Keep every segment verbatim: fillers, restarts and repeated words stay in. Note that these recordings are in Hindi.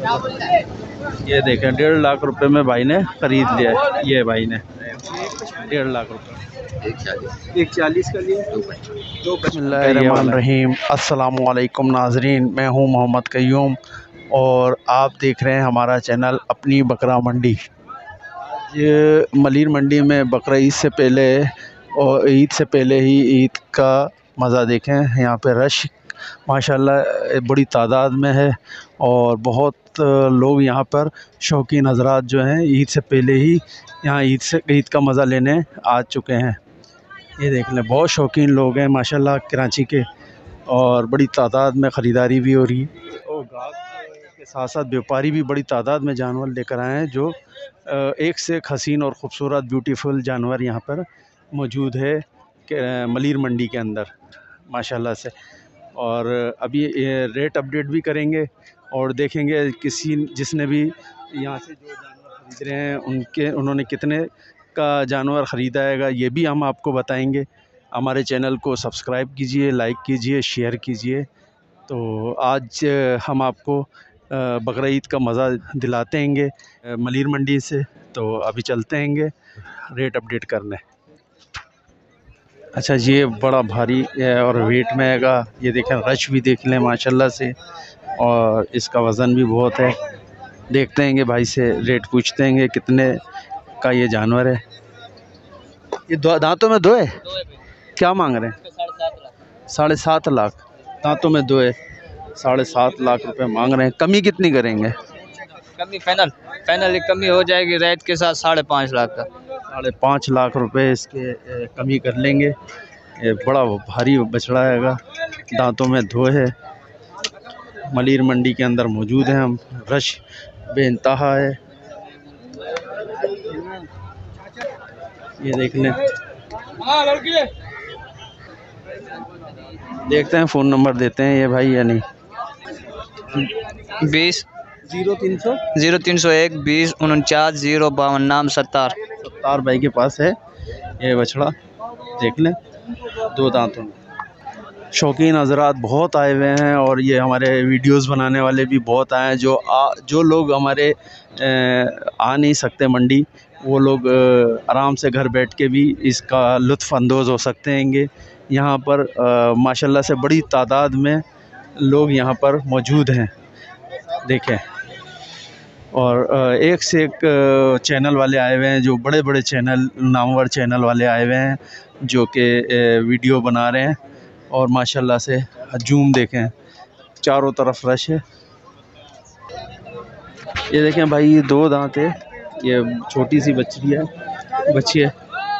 ये देखें डेढ़ लाख रुपए में भाई ने ख़रीद लिया है। ये भाई ने डेढ़ लाख रुपए एक चालीस एक चालीस का लिया दो। बिस्मिल्लाहिर्रहमानिर्रहीम। अस्सलामु अलैकुम नाजरीन, मैं हूँ मोहम्मद क़य्यूम और आप देख रहे हैं हमारा चैनल अपनी बकरा मंडी। ये मलिर मंडी में बकरा ईद से पहले और ईद से पहले ही ईद का मज़ा देखें। यहाँ पे रश माशाल्लाह बड़ी तादाद में है और बहुत लोग यहाँ पर शौकीन हज़रात जो हैं ईद से पहले ही यहाँ ईद से ईद का मज़ा लेने आ चुके हैं। ये देख लें, बहुत शौकीन लोग हैं माशाल्लाह कराची के और बड़ी तादाद में ख़रीदारी भी हो रही है और गाहक के साथ साथ व्यापारी भी बड़ी तादाद में जानवर लेकर आए हैं जो एक से एक हसीन और ख़ूबसूरत ब्यूटीफुल जानवर यहाँ पर मौजूद है मलिर मंडी के अंदर माशाल्लाह से। और अभी ये रेट अपडेट भी करेंगे और देखेंगे किसी जिसने भी यहाँ से जो जानवर ख़रीद रहे हैं उनके उन्होंने कितने का जानवर ख़रीदा है ये भी हम आपको बताएंगे। हमारे चैनल को सब्सक्राइब कीजिए, लाइक कीजिए, शेयर कीजिए। तो आज हम आपको बकरा ईद का मज़ा दिलाते हैंगे मलिर मंडी से। तो अभी चलते हैंगे रेट अपडेट करने। अच्छा, ये बड़ा भारी है और वेट में हैगा। ये देखें, रश भी देख लें माशाल्लाह से और इसका वज़न भी बहुत है। देखते हैं कि भाई से रेट पूछते हैं कितने का ये जानवर है। ये दो दांतों में दो है, क्या मांग रहे हैं? साढ़े सात लाख दांतों में दो है, साढ़े सात लाख रुपए मांग रहे हैं। कमी कितनी करेंगे? कमी फाइनल फाइनल कमी हो जाएगी रेट के साथ साढ़े पाँच लाख का। साढ़े पाँच लाख रुपए इसके कमी कर लेंगे। ये बड़ा भारी बछड़ा हैगा, दांतों में दो है। मलिर मंडी के अंदर मौजूद हैं हम, रश बेइंतहा है। ये देख लें, देखते हैं फ़ोन नंबर देते हैं ये भाई या नहीं। बीस जीरो तीन सौ जीरो तीन सौ एक बीस उनचास जीरो बावन। नाम सत्तार सत्तार भाई के पास है ये बछड़ा। देख लें, दो दांतों में। शौकीन हज़रात बहुत आए हुए हैं और ये हमारे वीडियोस बनाने वाले भी बहुत आए हैं। जो आ, जो लोग हमारे आ नहीं सकते मंडी, वो लोग आराम से घर बैठ के भी इसका लुत्फ़ अंदोज़ हो सकते हैंगे। यहाँ पर आ, माशाल्लाह से बड़ी तादाद में लोग यहाँ पर मौजूद हैं, देखें। और एक से एक चैनल वाले आए हुए हैं, जो बड़े बड़े चैनल नामवर चैनल वाले आए हुए हैं जो कि वीडियो बना रहे हैं। और माशाल्लाह से हजूम देखें, चारों तरफ रश है। ये देखें भाई, ये दो दांत है, ये छोटी सी बच्ची है बच्ची है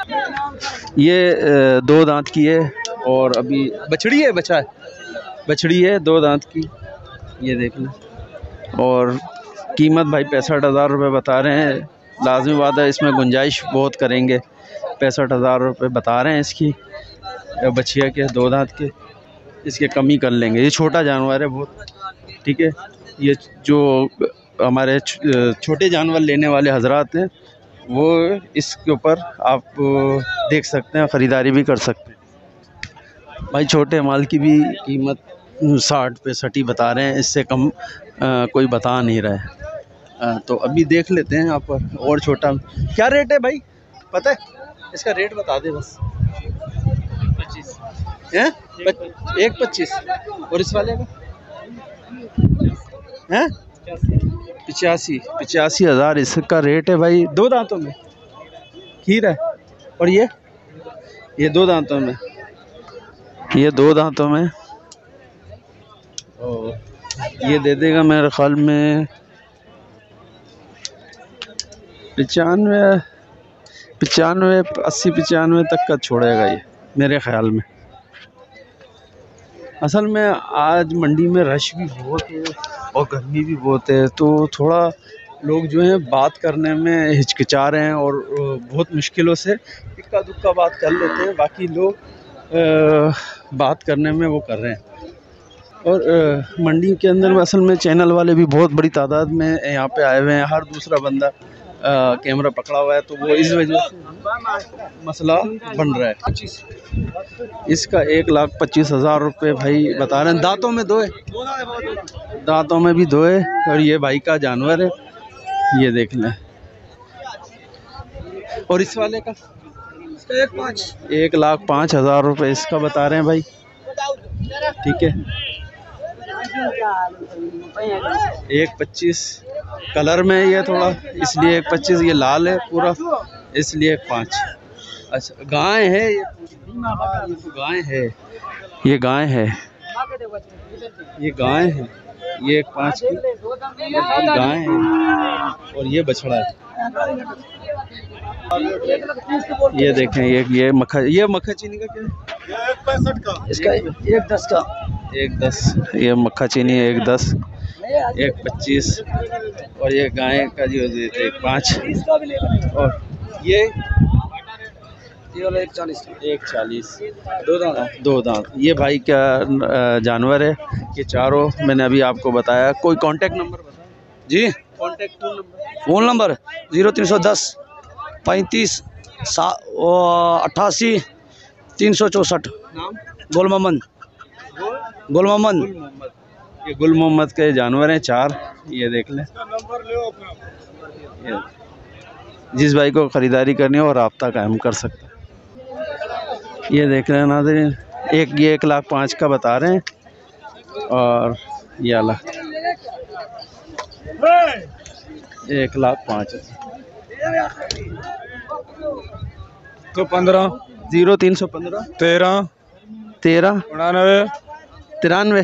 ये दो दांत की है और अभी बछड़ी है बच्चा है बछड़ी है दो दांत की। ये देख लें। और कीमत भाई पैंसठ हज़ार रुपये बता रहे हैं। लाजमी बात है, इसमें गुंजाइश बहुत करेंगे। पैंसठ हज़ार रुपये बता रहे हैं इसकी बछिया के, दो दांत के। इसके कमी कर लेंगे। ये छोटा जानवर है बहुत, ठीक है। ये जो हमारे छोटे जानवर लेने वाले हजरात हैं वो इसके ऊपर आप देख सकते हैं, ख़रीदारी भी कर सकते हैं। भाई छोटे माल की भी कीमत साठ पैंसठ ही बता रहे हैं, इससे कम आ, कोई बता नहीं रहा है। आ, तो अभी देख लेते हैं आप और छोटा क्या रेट है भाई, पता है? इसका रेट बता दे बस। पच्चीस है, एक पच्चीस। और इस वाले का है पिचासी पिचासी हज़ार इसका रेट है भाई। दो दांतों में खीर है। और ये ये दो दांतों में ये दो दांतों में और ये दे देगा मेरे ख्याल में पचानवे पचानवे अस्सी पचानवे तक का छोड़ेगा ये मेरे ख्याल में। असल में आज मंडी में रश भी बहुत है और गर्मी भी बहुत है, तो थोड़ा लोग जो हैं बात करने में हिचकिचा रहे हैं और बहुत मुश्किलों से इक्का दुक्का बात कर लेते हैं। बाकी लोग बात करने में वो कर रहे हैं। और मंडी के अंदर असल में चैनल वाले भी बहुत बड़ी तादाद में यहाँ पे आए हुए हैं। हर दूसरा बंदा कैमरा पकड़ा हुआ है तो वो इस वजह से मसला बन रहा है। इसका एक लाख पच्चीस हज़ार रुपये भाई बता रहे हैं। दांतों में दो है, दांतों में भी दो है। और ये भाई का जानवर है, ये देख लें। और इस वाले का एक पाँच एक लाख पाँच हज़ार रुपये इसका बता रहे हैं भाई। ठीक है, एक पच्चीस कलर में ये थोड़ा, इसलिए एक पच्चीस। ये लाल है पूरा, इसलिए एक पाँच। अच्छा, गाय है ये, ये तो गाय है, ये गाय है, ये गाय है, ये एक पाँच की गाय है और ये बछड़ा है। ये देखें, ये ये मक्खा, ये मक्खा चीनी का क्या है? एक पैंसठ का, इसका एक दस का, एक दस। ये मक्खा चीनी एक दस, एक पच्चीस। और ये गाय का जो एक पाँच। और ये ये वाला एक चालीस, एक चालीस, दो दांत, दो दांत। ये भाई का जानवर है, ये चारों मैंने अभी आपको बताया। कोई कांटेक्ट नंबर बताएं जी? Contact phone number, phone number zero तीन सौ दस पैंतीस सा अट्ठासी तीन सौ चौंसठ। नाम गुल मोहम्मद, गुल मोहम्मद। ये गुल मोहम्मद के जानवर हैं चार, ये देख लें। ये जिस भाई को ख़रीदारी करनी हो रब्ता कायम कर सकते हैं। ये देख रहे हैं नाज़रीन, एक ये एक लाख पाँच का बता रहे हैं। और ये वाला एक लाख पाँच, तो पंद्रह, जीरो तीन सौ पंद्रह, तेरह तेरह उनानवे तिरानवे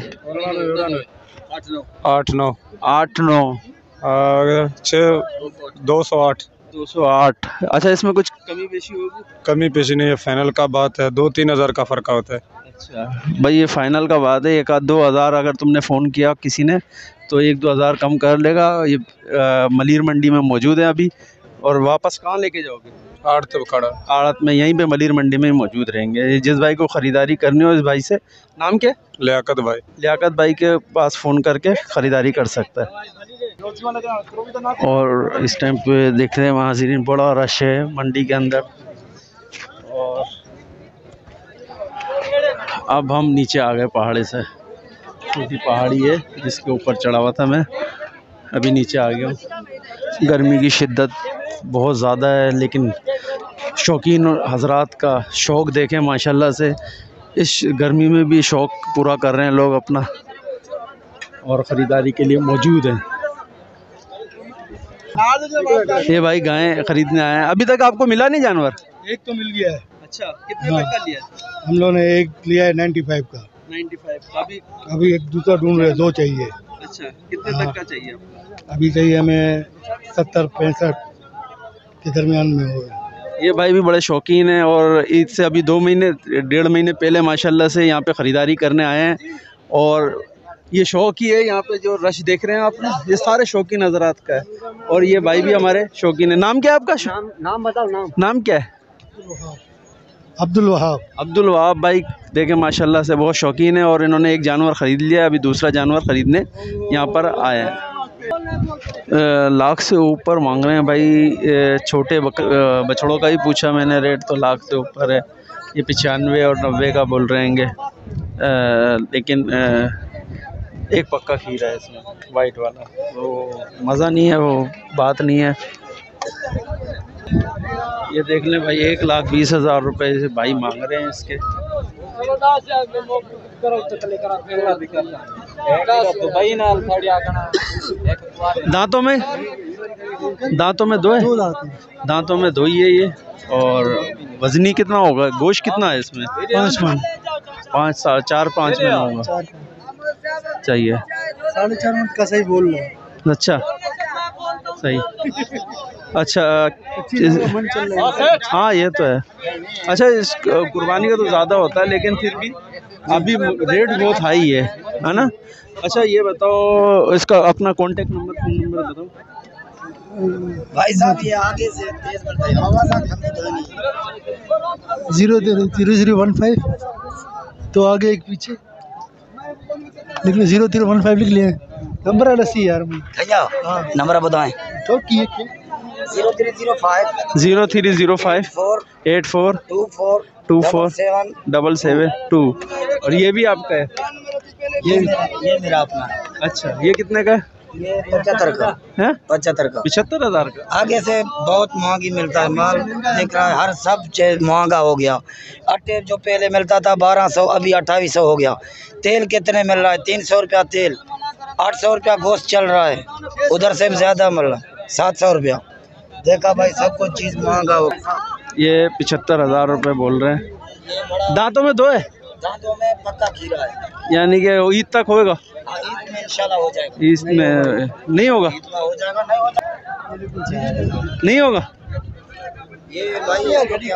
आठ नौ आठ नौ छः दो सौ आठ दो सौ आठ। अच्छा, इसमें कुछ कमी पेशी होगी? कमी पेशी नहीं है, फाइनल का बात है, दो तीन हज़ार का फ़र्क होता है। अच्छा भाई, ये फाइनल का बात है। एक आध दो हज़ार अगर तुमने फ़ोन किया किसी ने तो एक दो हज़ार कम कर लेगा। ये आ, मलीर मंडी में मौजूद है अभी। और वापस कहाँ लेके जाओगे? आड़त तो खड़ा, आड़त में यहीं पे मलीर मंडी में मौजूद रहेंगे। जिस भाई को ख़रीदारी करनी हो इस भाई से, नाम क्या? लियाकत भाई। लियाकत भाई के पास फ़ोन करके ख़रीदारी कर सकता है। और इस टाइम पे देख रहे हैं महाज़रीन, बड़ा रश है मंडी के अंदर। और अब हम नीचे आ गए पहाड़ी से, छोटी पहाड़ी है जिसके ऊपर चढ़ा हुआ था मैं, अभी नीचे आ गया हूँ। गर्मी की शिद्दत बहुत ज़्यादा है, लेकिन शौकीन हजरात का शौक़ देखें माशाल्लाह से, इस गर्मी में भी शौक़ पूरा कर रहे हैं लोग अपना और ख़रीदारी के लिए मौजूद हैं। ये भाई गाय खरीदने आए हैं। अभी तक आपको मिला नहीं जानवर? एक तो मिल गया है। अच्छा, कितने हाँ। तक का लिया? हम लोगों ने एक लिया है नाइन्टी फाइव का। नाइन्टी फाइव का। अभी अभी एक दूसरा ढूंढ रहे, दो चाहिए। अच्छा, कितने हाँ। तक का चाहिए आपको? अभी चाहिए हमें सत्तर पैंसठ के दरमियान में हो। ये भाई भी बड़े शौकीन हैं और ईद से अभी दो महीने डेढ़ महीने पहले माशाल्लाह से यहाँ पे ख़रीदारी करने आए हैं। और ये शौक ही है, यहाँ पे जो रश देख रहे हैं आपने, ये सारे शौकीन हजरात का है। और ये भाई भी हमारे शौकीन है। नाम क्या है आपका? नाम, नाम बताओ। नाम नाम क्या है? अब्दुल वहाब। अब्दुल वहाब भाई देखें माशाल्लाह से बहुत शौकीन है और इन्होंने एक जानवर ख़रीद लिया, अभी दूसरा जानवर ख़रीदने यहाँ पर आए हैं। लाख से ऊपर मांग रहे हैं भाई। छोटे बछड़ों का ही पूछा मैंने रेट, तो लाख से ऊपर है। ये पचानवे और नब्बे का बोल रहे हैं, लेकिन आ, एक पक्का खीरा है इसमें, वाइट वाला। वो मज़ा नहीं है, वो बात नहीं है। ये देख लें भाई, एक लाख बीस हज़ार रुपये से भाई मांग रहे हैं इसके। दांतों में दांतों में दो है, दांतों में दो ही है ये। और वजनी कितना होगा, गोश्त कितना है इसमें? पाँच मन, पाँच साढ़े चार पाँच में होगा चाहिए। साढ़े चार मिनट का सही बोल रहे। अच्छा, सही। अच्छा, हाँ ये तो है। अच्छा, इस कुर्बानी का तो ज़्यादा होता है, लेकिन फिर भी अभी रेट बहुत हाई है, है ना? अच्छा, ये बताओ इसका अपना कांटेक्ट नंबर, फ़ोन नंबर बताओ भाई साहब। ये आगे से तेज बढ़ता है आवाज़, zero zero zero one five, तो आगे एक पीछे लिख लो, जीरो जीरो वन फाइव लिख लिए। नंबर है लस्सी यार, भैया नंबर बताएं। तो की zero three zero five zero three zero five four eight four two four two four seven. Double seven two. और ये भी आपका है? ये ये मेरा अपना है। अच्छा, ये कितने का है? ये पचहत्तर का हैं? पचहत्तर का। पचहत्तर हज़ार का? आगे से बहुत महंगी मिलता है माल, देख रहा है हर सब चीज महंगा हो गया। आटे जो पहले मिलता था बारह सौ अभी अट्ठाईस सौ हो गया। तेल कितने मिल रहा है? तीन सौ रुपया तेल, आठ सौ रुपया गोश्त चल रहा है, उधर से भी ज्यादा मिल रहा है सात सौ रुपया। देखा भाई सब कुछ चीज महंगा हो गया। ये पिछहत्तर हज़ार रुपये बोल रहे हैं। दांतों में दो है? दांतों में पक्का खीरा है, यानी कि ईद तक होएगा? हाँ, ईद में इंशाल्लाह हो जाएगा। इसमें नहीं होगा? ईद में हो जाएगा, नहीं हो जाएगा नहीं होगा? ये भाई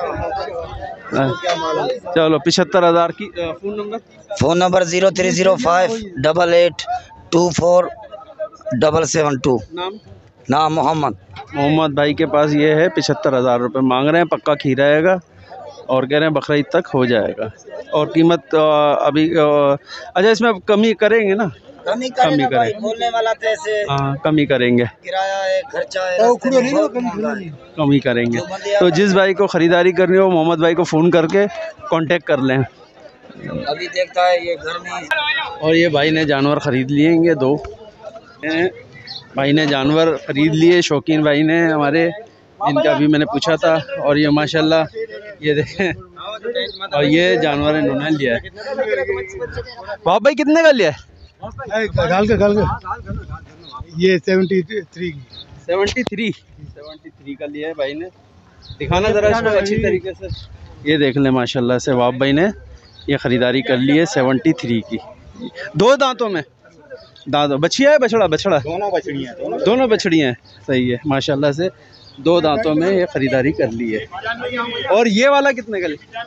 चलो पिछहत्तर हज़ार की। Phone number? Phone number zero three zero five double eight two four double seven two. नाम? नाम मोहम्मद। मोहम्मद भाई के पास ये है, पिछहत्तर हज़ार रुपये मांग रहे हैं, पक्का खीरा आएगा और कह रहे हैं बकरीद तक हो जाएगा। और कीमत आ, अभी आ, अच्छा इसमें अब कमी करेंगे ना? कमी कमी करें भाई, करें। बोलने वाला तो ऐसे हाँ कमी करेंगे, किराया है, खर्चा है, रास्ते में बहुत महंगा है। कमी करेंगे। तो जिस भाई को ख़रीदारी करनी हो मोहम्मद भाई को फ़ोन करके कांटेक्ट कर लें। अभी देखता है ये घर में। और ये भाई ने जानवर ख़रीद लिए दो, भाई ने जानवर ख़रीद लिए, शौकीन भाई ने हमारे, इनका भी मैंने पूछा था। और ये माशाल्लाह ये देखें, और ये जानवर इन्होंने लिया है। बाप भाई कितने का लिया है? गाल का गाल का ये सेवेंटी थ्री की सेवेंटी थ्री सेवेंटी थ्री का लिया है भाई ने। दिखाना ज़रा इसको अच्छी तरीके से। ये देख लें माशाल्लाह से बाप भाई ने ये ख़रीदारी कर ली है सेवेंटी थ्री की। दो दांतों में, दांतों बछिया है बछड़ा? बछड़ा दोनों बछड़ियाँ, दोनों दोनों बछड़ियाँ हैं, सही है माशाल्लाह से। दो दांतों में ये ख़रीदारी कर ली है। और ये वाला कितने का लिया?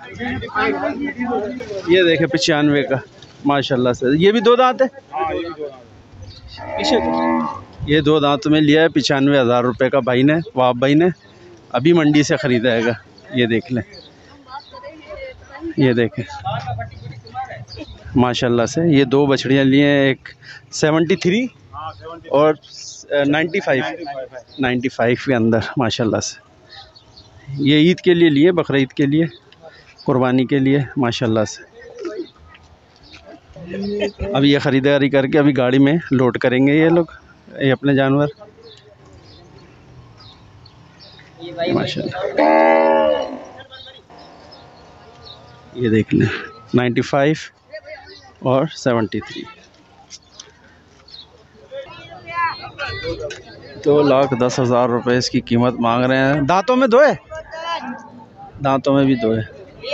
ये देखे पचानवे का माशाल्लाह से। ये भी दो दांत है? पीछे ये दो दांत में लिया है, पचानवे हज़ार रुपये का भाई ने, वाप भाई ने अभी मंडी से ख़रीदाएगा। ये देख लें, ये देखें माशाल्लाह से। ये दो बछड़ियाँ लिए हैं, एक सेवेंटी थ्री और नाइन्टी फाइव नाइन्टी फाइव के अंदर माशाल्लाह से। ये ईद के लिए लिए, बकरा ईद के लिए, कुर्बानी के लिए माशाल्लाह से। अभी ये ख़रीदारी करके अभी गाड़ी में लोड करेंगे ये लोग, ये अपने जानवर माशाल्लाह। ये देख लें नाइन्टी फाइव और सेवेंटी थ्री। दो लाख दस हज़ार रुपये इसकी कीमत मांग रहे हैं। दांतों में दो है? दांतों में भी दो है,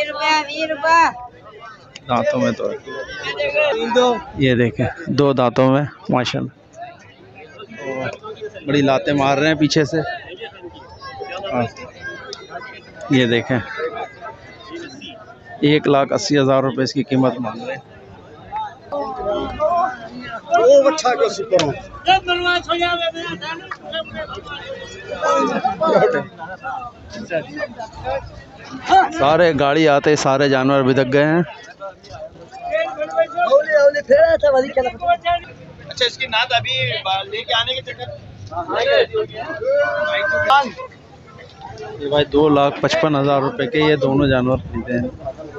दांतों में दो है। ये देखें दो दांतों में माशाल्लाह, बड़ी लातें मार रहे हैं पीछे से। हाँ। ये देखें एक लाख अस्सी हज़ार रुपये इसकी कीमत मांग रहे हैं। सारे गाड़ी आते सारे जानवर बिदक गए हैं। अच्छा इसकी नाद अभी लेके आने के चक्कर। ये भाई दो लाख पचपन हज़ार रुपये के ये दोनों जानवर खरीदे हैं।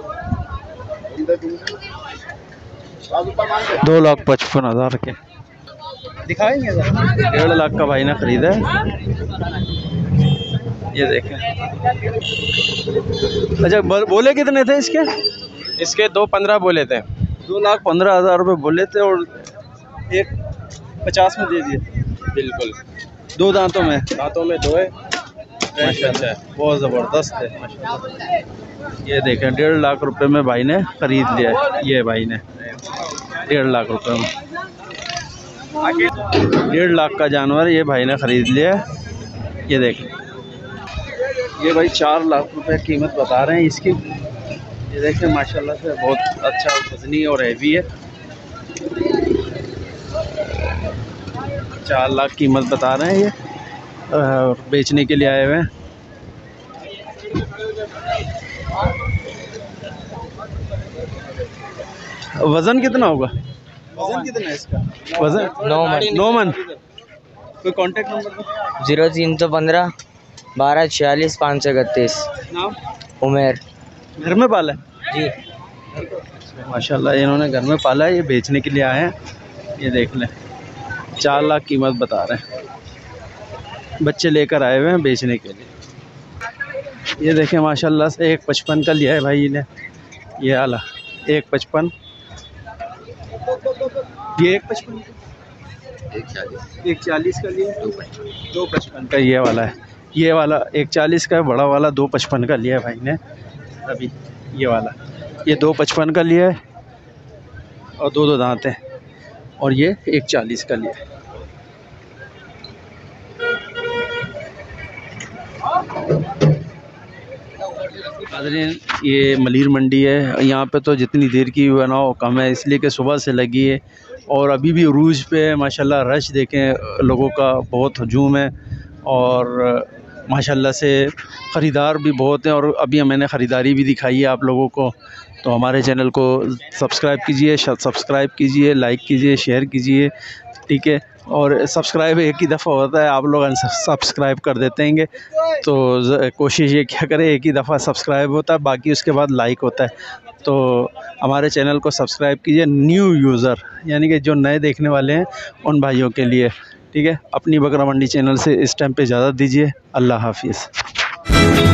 दो लाख पचपन हज़ार के दिखाएंगे। डेढ़ लाख का भाई ने खरीदा है। ये देखें। अच्छा बोले कितने थे इसके? इसके दो पंद्रह बोले थे। दो लाख पंद्रह हज़ार रुपये बोले थे और एक पचास में दे दिए। बिल्कुल दो दांतों में, दांतों में दो है माशाल्लाह बहुत ज़बरदस्त है। ये देखें डेढ़ लाख रुपए में भाई ने ख़रीद लिया है। ये भाई ने डेढ़ लाख रुपए में डेढ़ लाख का जानवर ये भाई ने ख़रीद लिया है। ये देखें ये भाई चार लाख रुपए कीमत बता रहे हैं इसकी। ये देखें माशाल्लाह से बहुत अच्छा वज़नी और हैवी है। चार लाख कीमत बता रहे हैं ये, बेचने के लिए आए हुए हैं। वज़न कितना होगा? वज़न कितना है इसका? वज़न नौ मन नौ मन। कोई कांटेक्ट नंबर? जीरो तीन सौ पंद्रह बारह छियालीस पाँच सौ इकतीस। नाम? उमेर। घर में पाला है जी। माशाल्लाह, इन्होंने घर में पाला है, ये बेचने के लिए आए हैं। ये देख लें, चार लाख कीमत बता रहे हैं, बच्चे लेकर आए हुए हैं बेचने के लिए। ये देखें माशाल्लाह से एक पचपन का लिया है भाई ने, ये आला एक पचपन, ये एक पचपन एक चालीस एक चालीस का लिया, दो पचपन दो पचपन का ये वाला है। ये वाला एक चालीस का है, बड़ा वाला दो पचपन का लिया है भाई ने अभी। ये वाला ये दो पचपन का लिया है और दो दो दांत हैं, और ये एक चालीस का लिया है। नाज़रीन, ये मलीर मंडी है। यहाँ पे तो जितनी देर की बनाओ कम है, इसलिए कि सुबह से लगी है और अभी भी उरूज पे है माशाल्लाह। रश देखें, लोगों का बहुत हजूम है और माशाल्लाह से ख़रीदार भी बहुत हैं। और अभी मैंने ख़रीदारी भी दिखाई है आप लोगों को। तो हमारे चैनल को सब्सक्राइब कीजिए, सब्सक्राइब कीजिए, लाइक कीजिए, शेयर कीजिए, ठीक है। और सब्सक्राइब एक ही दफ़ा होता है, आप लोग सब्सक्राइब कर देते हैं, तो कोशिश ये क्या करें, एक ही दफ़ा सब्सक्राइब होता है, बाकी उसके बाद लाइक होता है। तो हमारे चैनल को सब्सक्राइब कीजिए, न्यू यूज़र यानी कि जो नए देखने वाले हैं उन भाइयों के लिए, ठीक है। अपनी बकरा मंडी चैनल से इस टाइम पे इजाज़त दीजिए। अल्लाह हाफिज़।